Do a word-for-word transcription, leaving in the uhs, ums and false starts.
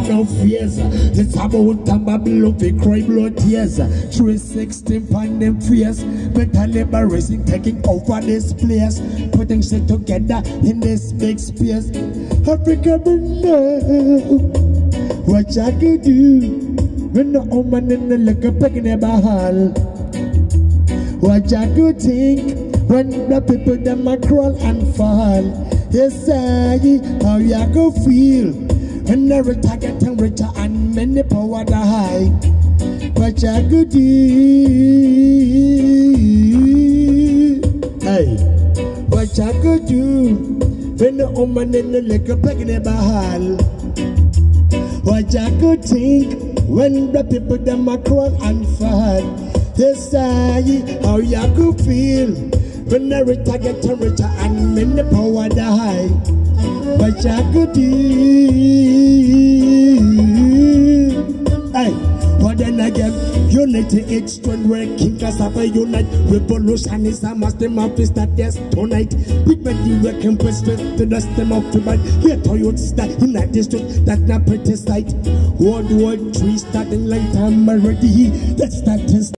no fears. It's about time Babylon fi cry blood tears. three sixteen pan them fears. Mental liberation taking over this place. Putting shit together in this big space. Africa but now, what I could do when the woman in the liquor picking their bahal. What I could think when the people them a crawl and fall. Yes, I, how ya go feel when the rich are getting richer and many power the high. What I could do, hey, what I could do when the woman in the liquor picking their bahal. What I could think when the people them a crawl and fall. Yes, I, how ya go feel when the rich are getting richer and many power the high. What I could do, hey, what then again? Unity, it's strong working as a unite. Revolution is a must, them up is that yes tonight. Big men you working with strength to the stem of the mind. Here Toyotas that in that district, that's not pretty sight. World War Three starting light, I'm already, that's that is.